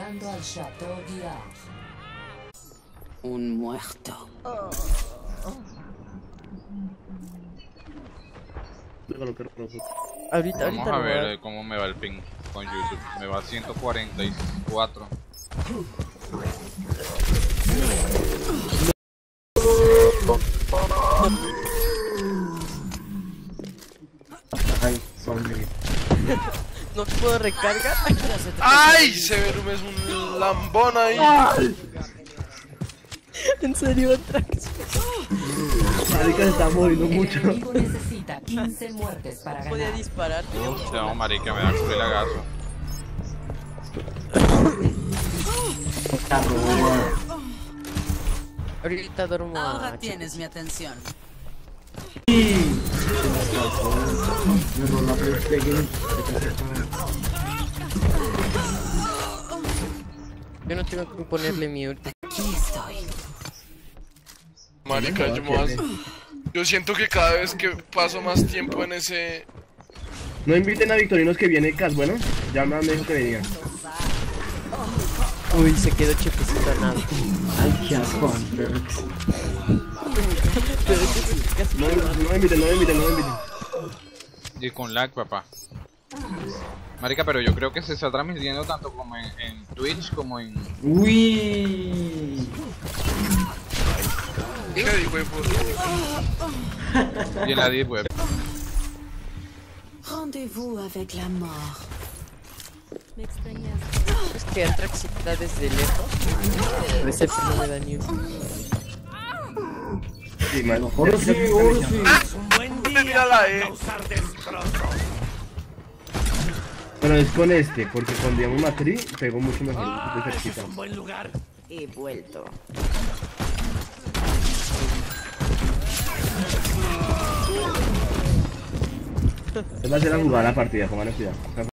Llegando al Chateau Guillard. Un muerto. Ahorita Vamos a ver cómo me va el ping con YouTube. Me va a 144. Ay, zombie. No puedo recargar. ¡Ay! Severum es un lambón ahí. En serio, Atrax. Marica se está moviendo El mucho. enemigo necesita 15 muertes para Podía ganar. disparar. No, marica, me da culo el lagazo. Ahorita duermo Ahora a... tienes mi atención. Me rola PlayStation. Yo no tengo que ponerle mute. Aquí estoy. Marica, yo siento que cada vez que paso más tiempo en ese... No inviten a Victorinos que viene Cas, bueno, ya me dijo que venía. Uy, se quedó chepecito nada. Ay, qué asco. No me inviten. Y con lag, papá. Marica, pero yo creo que se está transmitiendo tanto como en Twitch como en... Uy. ¿Qué digo, y en la Deep Web. Rendez-vous avec la mort. Es que Atrax está desde lejos. Reception no me da ni Sí, mano. Mírala, Pero es con este, porque con digamos Macri pegó mucho mejor de cerquita. He vuelto. Es va a ser a jugar la partida, pongan cuidado.